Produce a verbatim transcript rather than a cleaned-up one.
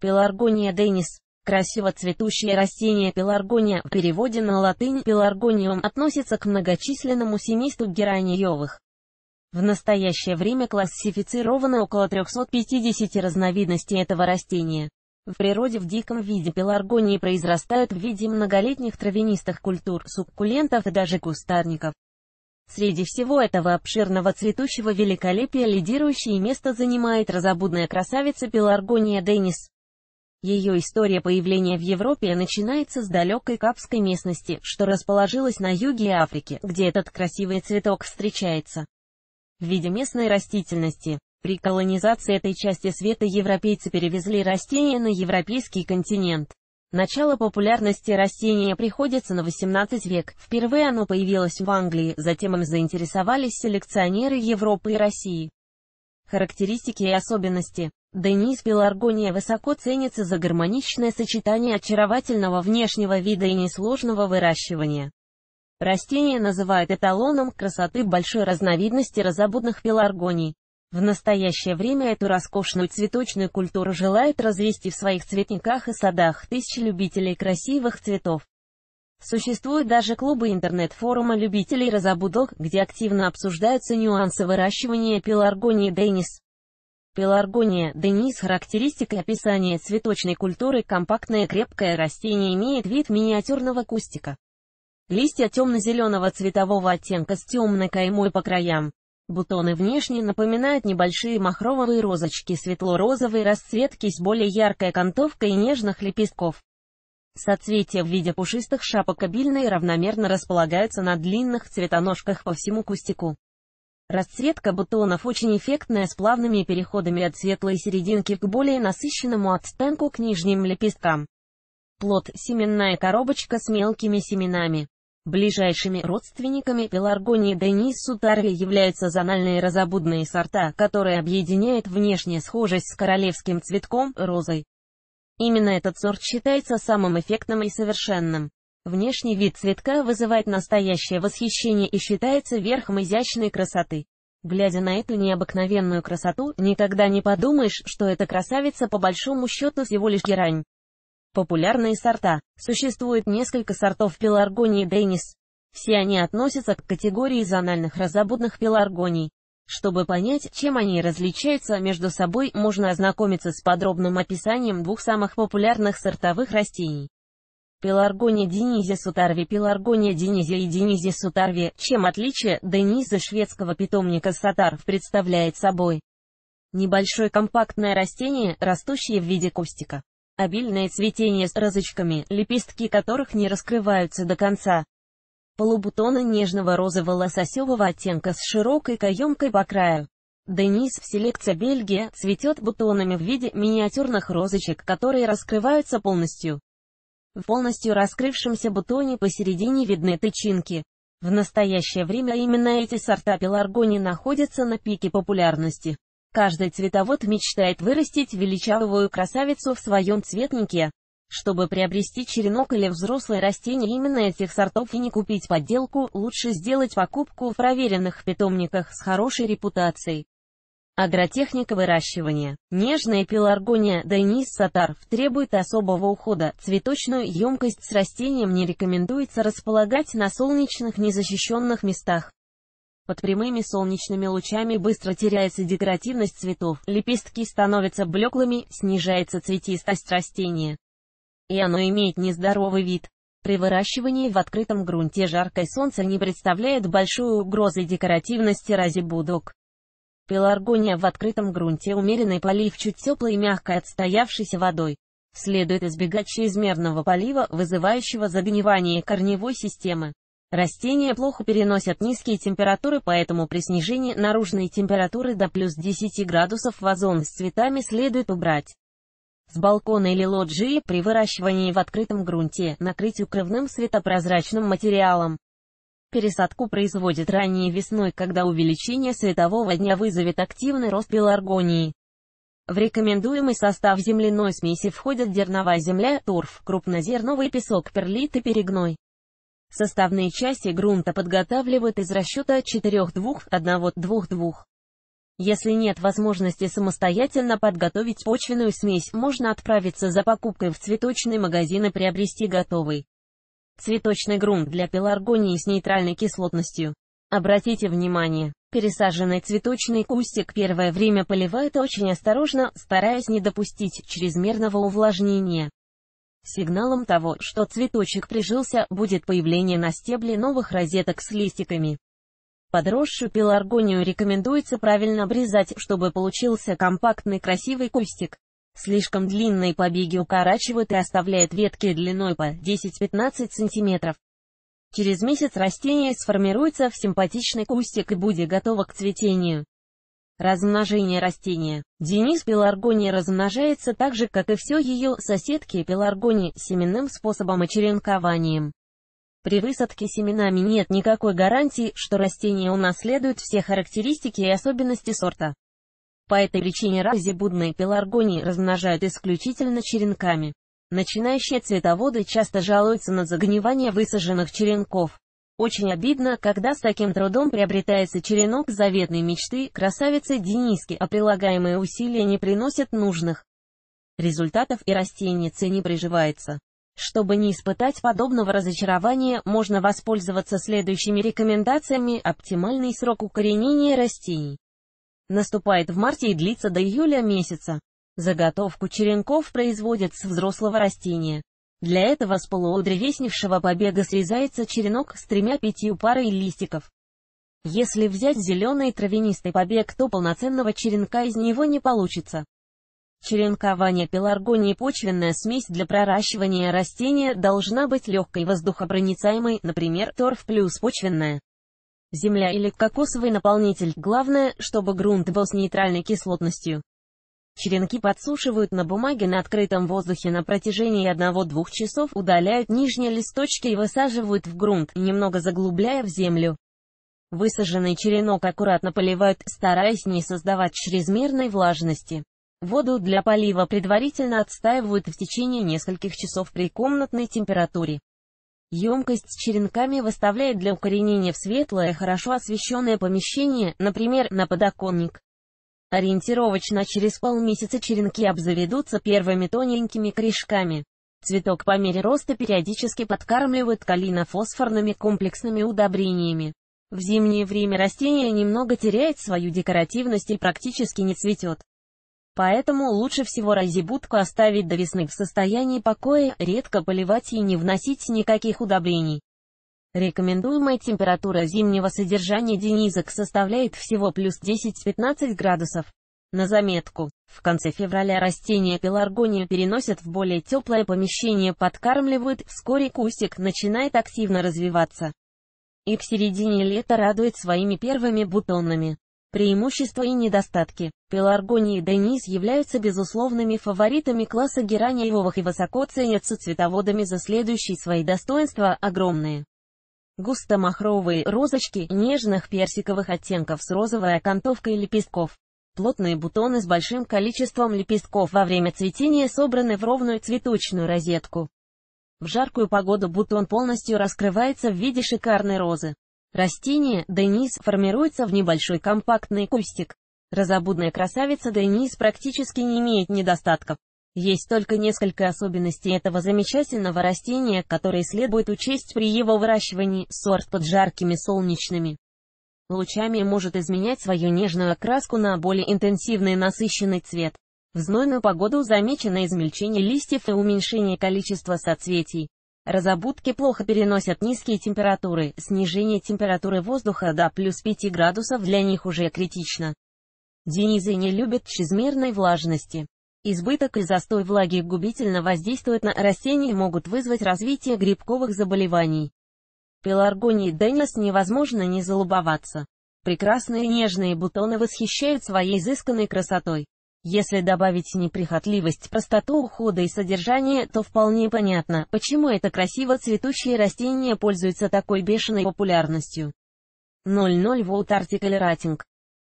Пеларгония денис. Красиво цветущее растение пеларгония, в переводе на латынь пеларгониум, относится к многочисленному семейству гераниевых. В настоящее время классифицировано около трёхсот пятидесяти разновидностей этого растения. В природе в диком виде пеларгонии произрастают в виде многолетних травянистых культур, суккулентов и даже кустарников. Среди всего этого обширного цветущего великолепия лидирующее место занимает разобудная красавица пеларгония денис. Ее история появления в Европе начинается с далекой Капской местности, что расположилась на юге Африки, где этот красивый цветок встречается в виде местной растительности. При колонизации этой части света европейцы перевезли растение на европейский континент. Начало популярности растения приходится на восемнадцатый век. Впервые оно появилось в Англии, затем им заинтересовались селекционеры Европы и России. Характеристики и особенности. Денис пеларгония высоко ценится за гармоничное сочетание очаровательного внешнего вида и несложного выращивания. Растение называют эталоном красоты большой разновидности разобудных пеларгоний. В настоящее время эту роскошную цветочную культуру желают развести в своих цветниках и садах тысячи любителей красивых цветов. Существуют даже клубы интернет-форума любителей разобудок, где активно обсуждаются нюансы выращивания пеларгонии денис. Пеларгония денис. Характеристика и описание цветочной культуры. Компактное крепкое растение имеет вид миниатюрного кустика. Листья темно-зеленого цветового оттенка с темной каймой по краям. Бутоны внешне напоминают небольшие махровые розочки светло-розовой расцветки с более яркой окантовкой и нежных лепестков. Соцветия в виде пушистых шапок обильно и равномерно располагаются на длинных цветоножках по всему кустику. Расцветка бутонов очень эффектная, с плавными переходами от светлой серединки к более насыщенному оттенку к нижним лепесткам. Плод – семенная коробочка с мелкими семенами. Ближайшими родственниками пеларгонии денис сутарви являются зональные разобудные сорта, которые объединяют внешняя схожесть с королевским цветком – розой. Именно этот сорт считается самым эффектным и совершенным. Внешний вид цветка вызывает настоящее восхищение и считается верхом изящной красоты. Глядя на эту необыкновенную красоту, никогда не подумаешь, что эта красавица по большому счету всего лишь герань. Популярные сорта. Существует несколько сортов пеларгонии денис. Все они относятся к категории зональных разобудных пеларгоний. Чтобы понять, чем они различаются между собой, можно ознакомиться с подробным описанием двух самых популярных сортовых растений. Пеларгония денизия сутарви. Пеларгония денизия и денизия сутарви. Чем отличие дениза шведского питомника сатарв представляет собой? Небольшое компактное растение, растущее в виде кустика. Обильное цветение с розочками, лепестки которых не раскрываются до конца. Полубутоны нежного розово-лососевого оттенка с широкой каемкой по краю. Денис в селекция Бельгия цветет бутонами в виде миниатюрных розочек, которые раскрываются полностью. В полностью раскрывшемся бутоне посередине видны тычинки. В настоящее время именно эти сорта пеларгонии находятся на пике популярности. Каждый цветовод мечтает вырастить величавую красавицу в своем цветнике. Чтобы приобрести черенок или взрослое растение именно этих сортов и не купить подделку, лучше сделать покупку в проверенных питомниках с хорошей репутацией. Агротехника выращивания. Нежная пеларгония денис сатарв требует особого ухода. Цветочную емкость с растением не рекомендуется располагать на солнечных незащищенных местах. Под прямыми солнечными лучами быстро теряется декоративность цветов, лепестки становятся блеклыми, снижается цветистость растения. И оно имеет нездоровый вид. При выращивании в открытом грунте жаркое солнце не представляет большой угрозы декоративности разибудок. Пеларгония в открытом грунте. Умеренный полив чуть теплой и мягкой отстоявшейся водой. Следует избегать чрезмерного полива, вызывающего загнивание корневой системы. Растения плохо переносят низкие температуры, поэтому при снижении наружной температуры до плюс десяти градусов вазон с цветами следует убрать с балкона или лоджии. При выращивании в открытом грунте накрыть укрывным светопрозрачным материалом. Пересадку производят ранней весной, когда увеличение светового дня вызовет активный рост пеларгонии. В рекомендуемый состав земляной смеси входят дерновая земля, торф, крупнозерновый песок, перлит и перегной. Составные части грунта подготавливают из расчета четыре два один два два. Если нет возможности самостоятельно подготовить почвенную смесь, можно отправиться за покупкой в цветочный магазин и приобрести готовый цветочный грунт для пеларгонии с нейтральной кислотностью. Обратите внимание, пересаженный цветочный кустик первое время поливают очень осторожно, стараясь не допустить чрезмерного увлажнения. Сигналом того, что цветочек прижился, будет появление на стебле новых розеток с листиками. Подросшую пеларгонию рекомендуется правильно обрезать, чтобы получился компактный красивый кустик. Слишком длинные побеги укорачивают и оставляют ветки длиной по десять-пятнадцать сантиметров. Через месяц растение сформируется в симпатичный кустик и будет готово к цветению. Размножение растения. Денис пеларгония размножается так же, как и все ее соседки пеларгонии, семенным способом и черенкованием. При высадке семенами нет никакой гарантии, что растение унаследует все характеристики и особенности сорта. По этой причине разибудные пеларгонии размножают исключительно черенками. Начинающие цветоводы часто жалуются на загнивание высаженных черенков. Очень обидно, когда с таким трудом приобретается черенок заветной мечты красавицы Дениски, а прилагаемые усилия не приносят нужных результатов и растенице не приживается. Чтобы не испытать подобного разочарования, можно воспользоваться следующими рекомендациями. Оптимальный срок укоренения растений наступает в марте и длится до июля месяца. Заготовку черенков производят с взрослого растения. Для этого с полуодревесневшего побега срезается черенок с тремя-пятью парой листиков. Если взять зеленый травянистый побег, то полноценного черенка из него не получится. Черенкование пеларгонии. Почвенная смесь для проращивания растения должна быть легкой, воздухопроницаемой, например, торф плюс почвенная земля или кокосовый наполнитель. Главное, чтобы грунт был с нейтральной кислотностью. Черенки подсушивают на бумаге на открытом воздухе на протяжении одного-двух часов, удаляют нижние листочки и высаживают в грунт, немного заглубляя в землю. Высаженный черенок аккуратно поливают, стараясь не создавать чрезмерной влажности. Воду для полива предварительно отстаивают в течение нескольких часов при комнатной температуре. Емкость с черенками выставляют для укоренения в светлое, хорошо освещенное помещение, например, на подоконник. Ориентировочно через полмесяца черенки обзаведутся первыми тоненькими корешками. Цветок по мере роста периодически подкармливают калийно-фосфорными комплексными удобрениями. В зимнее время растение немного теряет свою декоративность и практически не цветет. Поэтому лучше всего розибудку оставить до весны в состоянии покоя, редко поливать и не вносить никаких удобрений. Рекомендуемая температура зимнего содержания денизок составляет всего плюс десять-пятнадцать градусов. На заметку, в конце февраля растения пеларгонию переносят в более теплое помещение, подкармливают, вскоре кустик начинает активно развиваться. И к середине лета радует своими первыми бутонами. Преимущества и недостатки. Пеларгонии Денис являются безусловными фаворитами класса гераниевых и высоко ценятся цветоводами за следующие свои достоинства: огромные густо-махровые розочки нежных персиковых оттенков с розовой окантовкой лепестков. Плотные бутоны с большим количеством лепестков во время цветения собраны в ровную цветочную розетку. В жаркую погоду бутон полностью раскрывается в виде шикарной розы. Растение Денис формируется в небольшой компактный кустик. Розобудная красавица Денис практически не имеет недостатков. Есть только несколько особенностей этого замечательного растения, которые следует учесть при его выращивании. Сорт под жаркими солнечными лучами может изменять свою нежную окраску на более интенсивный насыщенный цвет. В знойную погоду замечено измельчение листьев и уменьшение количества соцветий. Розобудки плохо переносят низкие температуры, снижение температуры воздуха до плюс пяти градусов для них уже критично. Денизы не любят чрезмерной влажности. Избыток и застой влаги губительно воздействуют на растения и могут вызвать развитие грибковых заболеваний. Пеларгонии Денис невозможно не залюбоваться. Прекрасные нежные бутоны восхищают своей изысканной красотой. Если добавить неприхотливость, простоту ухода и содержание, то вполне понятно, почему это красиво цветущее растение пользуется такой бешеной популярностью. ноль ноль Volt Article Rating.